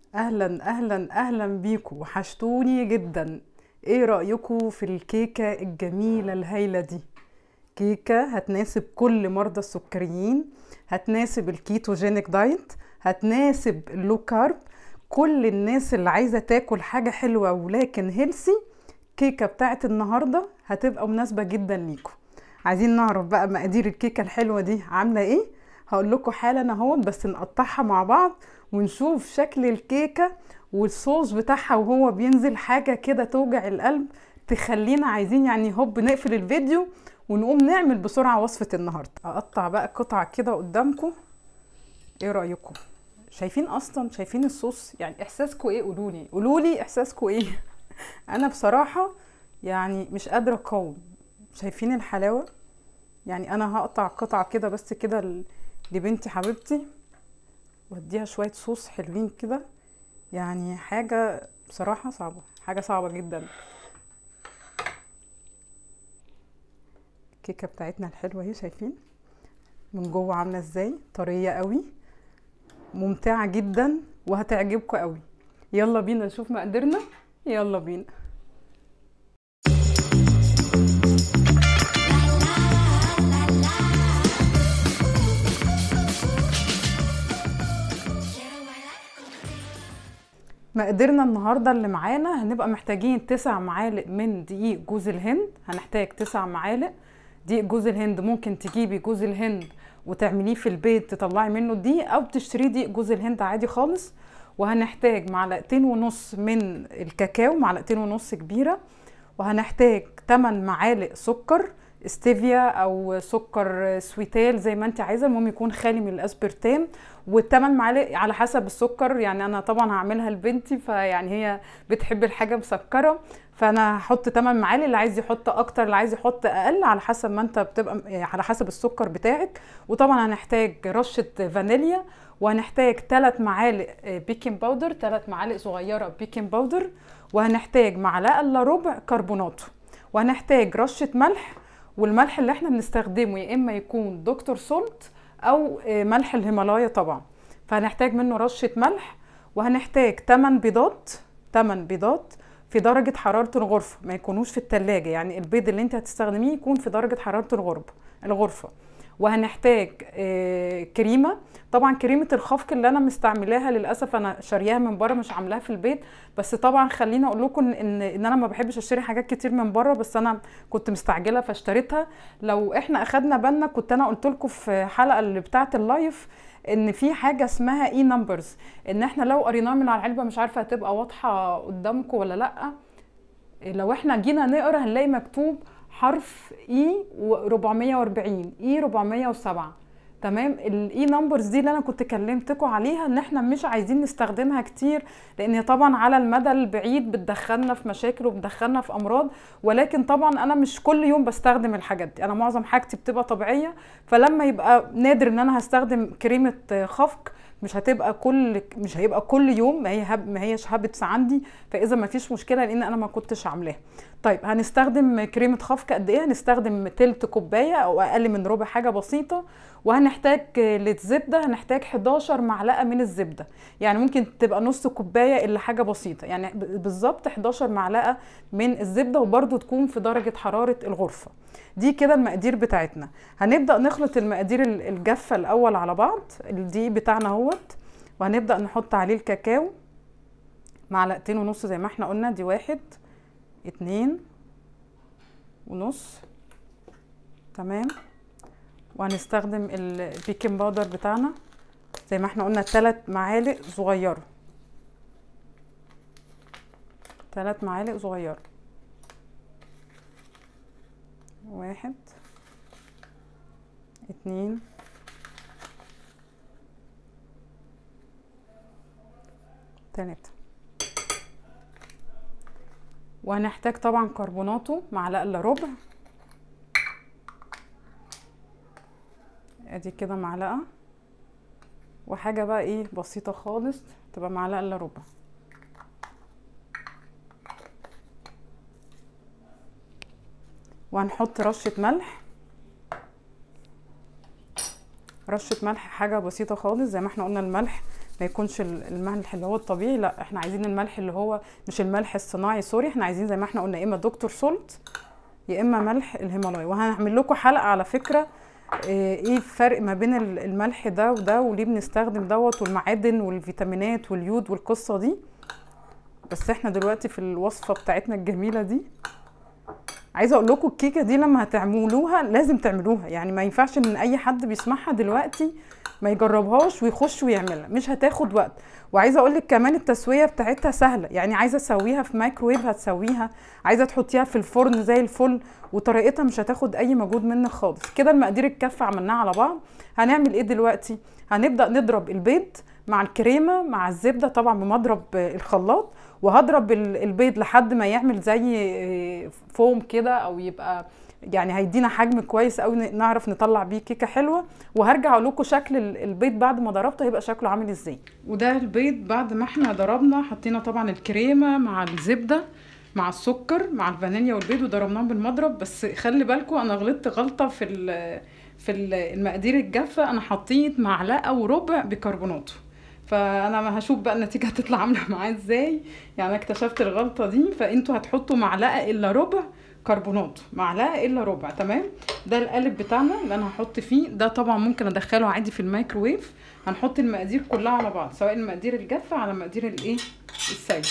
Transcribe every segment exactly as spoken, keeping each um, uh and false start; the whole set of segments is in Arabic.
اهلا اهلا اهلا بيكم، وحشتوني جدا. ايه رأيكم في الكيكة الجميلة الهايلة دي؟ كيكة هتناسب كل مرضى السكريين، هتناسب الكيتوجينيك دايت، هتناسب اللو كارب، كل الناس اللي عايزة تاكل حاجة حلوة ولكن هيلسي. كيكة بتاعت النهاردة هتبقى مناسبة جدا ليكم. عايزين نعرف بقى مقادير الكيكة الحلوة دي عاملة ايه؟ هقول لكم حالا اهو، بس نقطعها مع بعض ونشوف شكل الكيكة والصوص بتاعها وهو بينزل. حاجة كده توجع القلب، تخلينا عايزين يعني هوب نقفل الفيديو ونقوم نعمل بسرعة وصفة النهاردة. اقطع بقى قطع كده قدامكم. ايه رأيكم؟ شايفين اصلا؟ شايفين الصوص؟ يعني احساسكم ايه؟ قولولي قولولي احساسكم ايه؟ انا بصراحة يعني مش قادرة اقاوم. شايفين الحلاوة؟ يعني انا هقطع قطعة كده بس كده ل- لبنتي حبيبتي، واديها شوية صوص حلوين كده. يعني حاجة بصراحة صعبة، حاجة صعبة جدا. الكيكة بتاعتنا الحلوة اهي، شايفين من جوه عاملة ازاي؟ طرية قوي، ممتعة جدا، وهتعجبكم قوي. يلا بينا نشوف مقاديرنا. يلا بينا. مقاديرنا النهاردة اللي معانا، هنبقى محتاجين تسع معالق من دقيق جوز الهند. هنحتاج تسع معالق دقيق جوز الهند. ممكن تجيبي جوز الهند وتعمليه في البيت، تطلعي منه دقيق، او تشتريه دقيق جوز الهند عادي خالص. وهنحتاج معلقتين ونص من الكاكاو، معلقتين ونص كبيرة. وهنحتاج تمن معالق سكر استيفيا او سكر سويتال زي ما انت عايزه، المهم يكون خالي من الاسبرتام. والتمن معالق على حسب السكر، يعني انا طبعا هعملها لبنتي، فيعني هي بتحب الحاجه مسكره، فانا هحط تمن معالق. اللي عايز يحط اكتر، اللي عايز يحط اقل، على حسب ما انت بتبقى على حسب السكر بتاعك. وطبعا هنحتاج رشه فانيليا، وهنحتاج ثلاث معالق بيكنج باودر، ثلاث معالق صغيره بيكنج باودر. وهنحتاج معلقه الا ربع كربوناتو. وهنحتاج رشه ملح، والملح اللي احنا بنستخدمه يا اما يكون دكتور سولت او ملح الهيمالايا طبعا، فهنحتاج منه رشه ملح. وهنحتاج ثمانية بيضات، ثمانية بيضات في درجه حراره الغرفه، ما يكونوش في التلاجة. يعني البيض اللي انت هتستخدميه يكون في درجه حراره الغرفه الغرفه وهنحتاج آه، كريمه. طبعا كريمه الخفق اللي انا مستعملاها للاسف انا شارياها من بره، مش عاملاها في البيت. بس طبعا خليني اقول لكم ان ان انا ما بحبش اشتري حاجات كتير من بره، بس انا كنت مستعجله فاشتريتها. لو احنا اخدنا بالنا، كنت انا قلت لكم في حلقه اللي بتاعه اللايف ان في حاجه اسمها اي نمبرز، ان احنا لو قريناها من على العلبه، مش عارفه هتبقى واضحه قدامكم ولا لا. لو احنا جينا نقرا هنلاقي مكتوب حرف اي أربعمية وأربعين، اي أربعمية وسبعة. تمام. الاي نمبرز دي اللي انا كنت كلمتكم عليها، ان احنا مش عايزين نستخدمها كتير، لان هي طبعا على المدى البعيد بتدخلنا في مشاكل وبتدخلنا في امراض. ولكن طبعا انا مش كل يوم بستخدم الحاجات دي، انا معظم حاجتي بتبقى طبيعيه. فلما يبقى نادر ان انا هستخدم كريمه خفق، مش هتبقى كل مش هيبقى كل يوم، ما هي هب ما هيش هابتس عندي، فاذا ما فيش مشكله لان انا ما كنتش عاملاها. طيب هنستخدم كريمه خفق قد ايه؟ هنستخدم تلت كوبايه او اقل من ربع، حاجه بسيطه. وهنحتاج للزبده، هنحتاج حداشر معلقه من الزبده. يعني ممكن تبقى نص كوبايه الا حاجه بسيطه، يعني بالظبط حداشر معلقه من الزبده، وبرده تكون في درجه حراره الغرفه. دي كده المقادير بتاعتنا. هنبدا نخلط المقادير الجافه الاول على بعض. الدقيق بتاعنا اهوت، وهنبدا نحط عليه الكاكاو معلقتين ونص زي ما احنا قلنا. دي واحد، اتنين ونص. تمام. وهنستخدم البيكنج باودر بتاعنا زي ما احنا قلنا تلات معالق صغيره، تلات معالق صغيره. واحد، اتنين، تلاتة. وهنحتاج طبعا كربوناتو معلقه الا ربع. ادي كده معلقه، وحاجه بقى ايه بسيطه خالص تبقى معلقه الا ربع. وهنحط رشه ملح، رشه ملح حاجه بسيطه خالص زي ما احنا قلنا. الملح ما يكونش الملح اللي هو الطبيعي، لا احنا عايزين الملح اللي هو مش الملح الصناعي، سوري، احنا عايزين زي ما احنا قلنا يا اما دكتور سولت يا اما ملح الهيمالايا. وهنعمل لكم حلقه على فكره ايه الفرق ما بين الملح ده وده وليه بنستخدم دوت والمعادن والفيتامينات واليود والقصه دي. بس احنا دلوقتي في الوصفه بتاعتنا الجميله دي عايزه اقول لكم الكيكه دي لما هتعملوها لازم تعملوها، يعني ما ينفعش ان اي حد بيسمعها دلوقتي ما يجربهاش ويخش ويعملها، مش هتاخد وقت. وعايزه اقول لك كمان التسويه بتاعتها سهله، يعني عايزه تسويها في مايكرويف هتسويها، عايزه تحطيها في الفرن زي الفل، وطريقتها مش هتاخد اي مجهود منك خالص. كده المقادير الكافه عملناها على بعض. هنعمل ايه دلوقتي؟ هنبدا نضرب البيض مع الكريمه مع الزبده طبعا بمضرب الخلاط، وهضرب البيض لحد ما يعمل زي فوم كده او يبقى يعني هيدينا حجم كويس قوي نعرف نطلع بيه كيكه حلوه. وهرجع اقول لكم شكل البيض بعد ما ضربته هيبقى شكله عامل ازاي. وده البيض بعد ما احنا ضربنا، حطينا طبعا الكريمه مع الزبده مع السكر مع الفانيليا والبيض وضربناهم بالمضرب. بس خلي بالكم انا غلطت غلطه في في المقادير الجافه، انا حطيت معلقه وربع بيكربونات، فانا هشوف بقى النتيجه هتطلع عامله معايا ازاي. يعني انا اكتشفت الغلطه دي، فانتوا هتحطوا معلقه الا ربع كربونات، معلقه الا ربع. تمام. ده القالب بتاعنا اللي انا هحط فيه ده، طبعا ممكن ادخله عادي في الميكروويف. هنحط المقادير كلها على بعض، سواء المقادير الجافه على مقادير الايه السايله.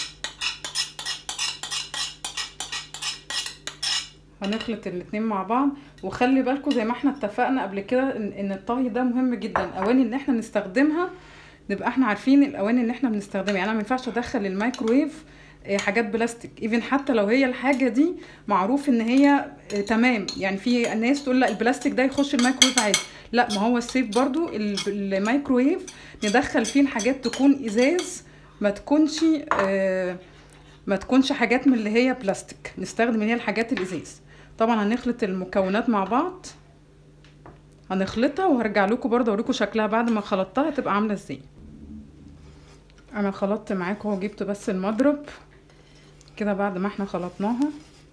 هنخلط الاتنين مع بعض. وخلي بالكم زي ما احنا اتفقنا قبل كده ان الطهي ده مهم جدا، الاواني اللي احنا نستخدمها نبقى احنا عارفين الاواني اللي احنا بنستخدمها. يعني انا ما ينفعش ادخل الميكروويف حاجات بلاستيك، ايفن حتى لو هي الحاجه دي معروف ان هي تمام. يعني في ناس تقول لا البلاستيك ده يخش الميكروويف عادي، لا ما هو السيف برضو الميكروويف ندخل فيه الحاجات تكون ازاز، ما تكونش آه ما تكونش حاجات من اللي هي بلاستيك، نستخدم اللي هي الحاجات الازاز. طبعا هنخلط المكونات مع بعض، هنخلطها وهرجع لكم برضه اوريكم شكلها بعد ما خلطتها تبقى عامله ازاي. انا خلطت معاكم اهو، جبت بس المضرب كده بعد ما احنا خلطناها.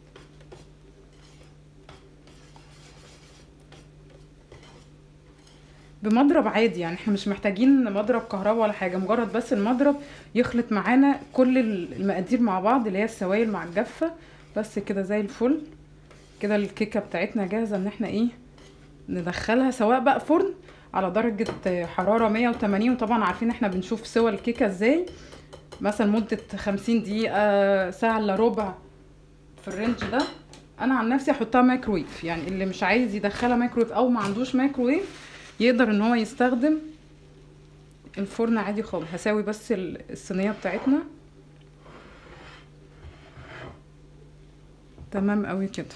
بمضرب عادي، يعني احنا مش محتاجين مضرب كهرباء ولا حاجه، مجرد بس المضرب يخلط معانا كل المقادير مع بعض اللي هي السوائل مع الجافه بس كده زي الفل. كده الكيكه بتاعتنا جاهزه ان احنا ايه ندخلها، سواء بقى فرن على درجه حراره مية وتمانين، وطبعا عارفين احنا بنشوف سوى الكيكه ازاي، مثلا مده خمسين دقيقه ساعه الا ربع في الرينج ده. انا عن نفسي احطها مايكرويف، يعني اللي مش عايز يدخلها مايكرويف او ما عندوش مايكرويف يقدر ان هو يستخدم الفرن عادي خالص. هساوي بس الصينيه بتاعتنا تمام قوي كده.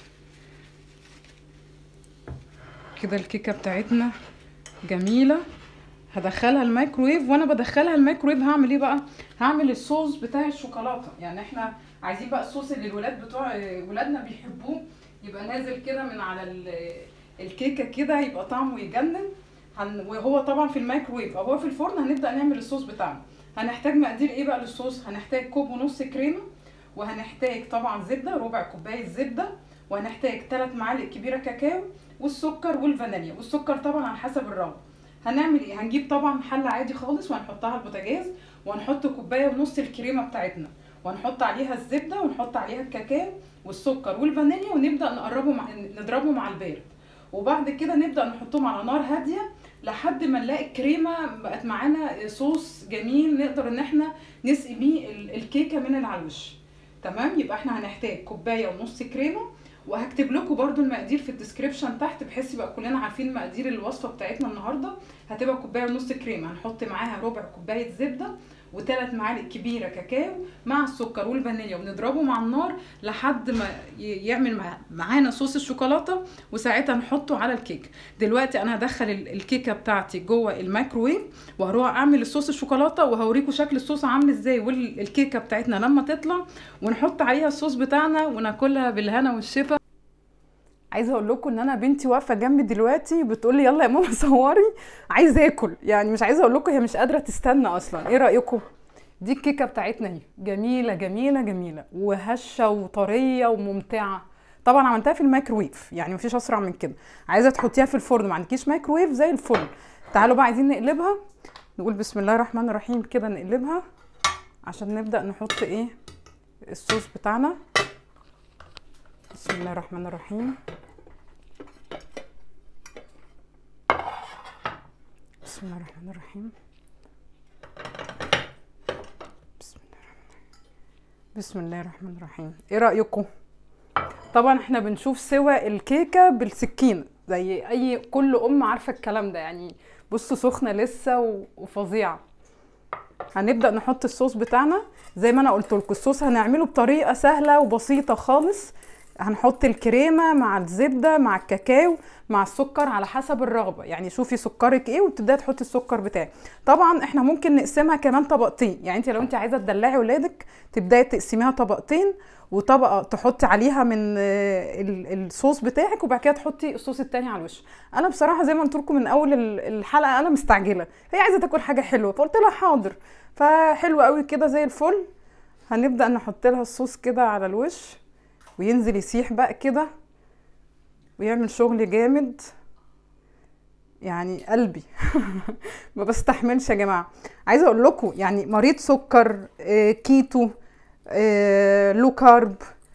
كده الكيكه بتاعتنا جميله. هدخلها الميكرويف، وانا بدخلها الميكرويف هعمل ايه بقى؟ هعمل الصوص بتاع الشوكولاته. يعني احنا عايزين بقى الصوص اللي الولاد بتوع ولادنا بيحبوه يبقى نازل كده من على الكيكه كده، يبقى طعمه يجنن. وهو طبعا في الميكرويف او هو في الفرن هنبدا نعمل الصوص بتاعنا. هنحتاج مقادير ايه بقى للصوص؟ هنحتاج كوب ونص كريمه، وهنحتاج طبعا زبده ربع كوبايه زبده، وهنحتاج ثلاث معالق كبيره كاكاو، والسكر والفانيليا، والسكر طبعا على حسب الرغبه. هنعمل ايه؟ هنجيب طبعا حله عادي خالص وهنحطها على البوتاجاز، وهنحط كوبايه ونص الكريمه بتاعتنا، وهنحط عليها الزبده ونحط عليها الكاكاو والسكر والفانيليا، ونبدا نقربه مع نضربه مع البارد. وبعد كده نبدا نحطهم على نار هاديه لحد ما نلاقي الكريمه بقت معانا صوص جميل نقدر ان احنا نسقي بيه الكيكه من على الوش. تمام. يبقى احنا هنحتاج كوبايه ونص كريمه، وهكتب لكم برده المقادير في الديسكريبشن تحت بحيث يبقى كلنا عارفين مقادير الوصفه بتاعتنا النهارده. هتبقى كوبايه ونص كريمه، هنحط معاها ربع كوبايه زبده وثلاث معالق كبيره كاكاو مع السكر والفانيليا، ونضربه مع النار لحد ما يعمل معانا صوص الشوكولاته، وساعتها نحطه على الكيك. دلوقتي انا هدخل الكيكه بتاعتي جوه الميكروويف وهروح اعمل الصوص الشوكولاته، وهوريكم شكل الصوص عامل ازاي والكيكه بتاعتنا لما تطلع، ونحط عليها الصوص بتاعنا وناكلها بالهنا والشفا. عايزه اقول لكم ان انا بنتي واقفه جنبي دلوقتي بتقول لي يلا يا ماما صوري، عايزه اكل. يعني مش عايزه اقول لكم هي مش قادره تستنى اصلا. ايه رايكم؟ دي الكيكه بتاعتنا اهي، جميله جميله جميله وهشه وطريه وممتعه. طبعا عملتها في الميكروويف، يعني مفيش اسرع من كده. عايزه تحطيها في الفرن ما عندكيش ميكروويف زي الفل. تعالوا بقى عايزين نقلبها نقول بسم الله الرحمن الرحيم كده، نقلبها عشان نبدأ نحط ايه الصوص بتاعنا. بسم الله الرحمن الرحيم. بسم الله الرحمن الرحيم. بسم الله الرحمن بسم الله الرحمن الرحيم. ايه رأيكم؟ طبعا احنا بنشوف سوى الكيكة بالسكينة زي اي كل ام عارفة الكلام ده يعني. بصوا سخنة لسه وفظيعة. هنبدأ نحط الصوص بتاعنا زي ما انا قلت لكم. الصوص هنعمله بطريقة سهلة وبسيطة خالص. هنحط الكريمة مع الزبدة مع الكاكاو مع السكر على حسب الرغبة، يعني شوفي سكرك ايه وتبداي تحطي السكر بتاعك. طبعا احنا ممكن نقسمها كمان طبقتين، يعني انت لو انت عايزة تدلعي ولادك تبداي تقسميها طبقتين، وطبقة تحطي عليها من الصوص بتاعك وبعد كده تحطي الصوص التاني على الوش. انا بصراحة زي ما قلت لكم من اول الحلقة انا مستعجلة، هي عايزة تاكل حاجة حلوة فقلت لها حاضر، فحلوة قوي كده زي الفل. هنبدأ نحط لها الصوص كده على الوش وينزل يسيح بقى كده ويعمل شغل جامد يعني قلبي ما بستحملش يا جماعه. عايزه اقول لكم يعني مريض سكر، آه، كيتو، آه، لو كارب،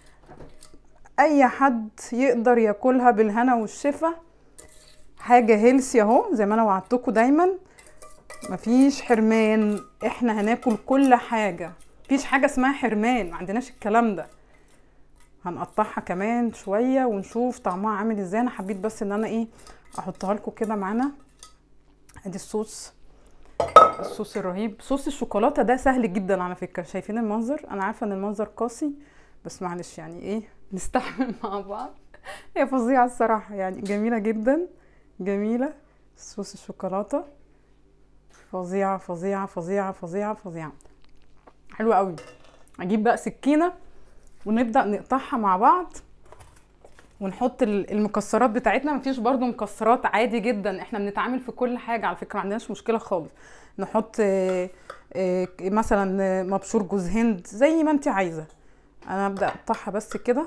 اي حد يقدر ياكلها بالهنا والشفا. حاجه هيلسي اهو زي ما انا وعدتكم دايما، مفيش حرمان، احنا هناكل كل حاجه، مفيش حاجه اسمها حرمان، ما عندناش الكلام ده. هنقطعها كمان شويه ونشوف طعمها عامل ازاي. انا حبيت بس ان انا ايه احطها لكم كده معانا. ادي الصوص، الصوص الرهيب. صوص الشوكولاته ده سهل جدا على فكره. شايفين المنظر؟ انا عارفه ان المنظر قاسي بس معلش يعني ايه نستحمل مع بعض. هي فظيعه الصراحه يعني، جميله جدا جميله. صوص الشوكولاته فظيعه فظيعه فظيعه فظيعه فظيعه، حلوه قوي. اجيب بقى سكينه ونبدأ نقطعها مع بعض ونحط المكسرات بتاعتنا. مفيش برضو مكسرات، عادي جدا، احنا بنتعامل في كل حاجة على فكرة، ما عندناش مشكلة خالص. نحط مثلا مبشور جوز هند زي ما انت عايزة. انا ابدأ اقطعها بس كده.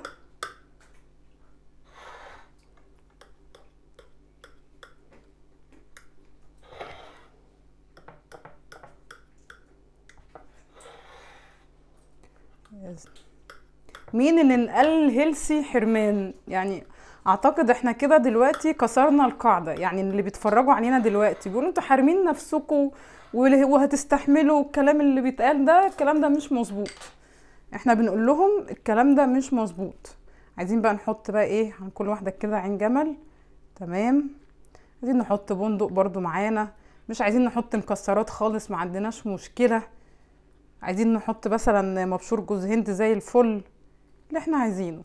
مين اللي نقل هيلسي حرمان؟ يعني اعتقد احنا كده دلوقتي كسرنا القاعده. يعني اللي بيتفرجوا علينا دلوقتي بيقولوا انتوا حارمين نفسكم وهتستحملوا الكلام اللي بيتقال ده، الكلام ده مش مظبوط. احنا بنقول لهم الكلام ده مش مظبوط. عايزين بقى نحط بقى ايه عن كل واحده كده عين جمل. تمام. عايزين نحط بندق برضو معانا، مش عايزين نحط مكسرات خالص، ما عندناش مشكله. عايزين نحط مثلا مبشور جوز هند زي الفل، اللي احنا عايزينه.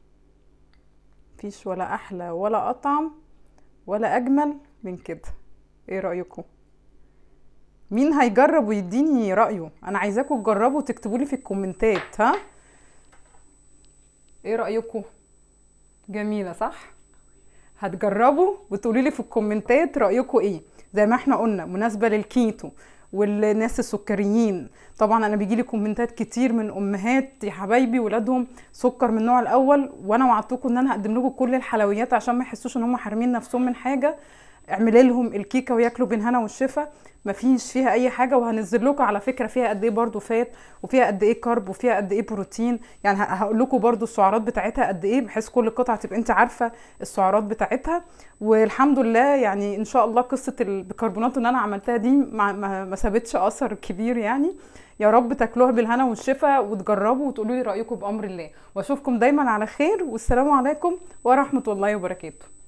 مفيش ولا احلى ولا اطعم ولا اجمل من كده. ايه رايكم؟ مين هيجرب ويديني رايه؟ انا عايزاكم تجربوا وتكتبوا لي في الكومنتات. ها ايه رايكم؟ جميله صح؟ هتجربوا وتقولوا لي في الكومنتات رايكم ايه. زي ما احنا قلنا مناسبه للكيتو والناس السكريين. طبعا انا بيجي لي كومنتات كتير من امهات يا حبايبي ولادهم سكر من النوع الاول، وانا وعدتكم ان انا هقدم لكم كل الحلويات عشان ما يحسوش ان هم حارمين نفسهم من حاجه. اعملي لهم الكيكه وياكلوا بالهنا والشفا، مفيش فيها اي حاجه. وهنزل لكم على فكره فيها قد ايه برده فات، وفيها قد ايه كارب، وفيها قد ايه بروتين. يعني هقول لكم برده السعرات بتاعتها قد ايه، بحيث كل قطعه تبقى انت عارفه السعرات بتاعتها. والحمد لله يعني ان شاء الله قصه البيكربونات اللي انا عملتها دي ما, ما, ما سابتش اثر كبير يعني. يا رب تاكلوها بالهنا والشفا وتجربوا وتقولوا لي رايكم بامر الله. واشوفكم دايما على خير، والسلام عليكم ورحمه الله وبركاته.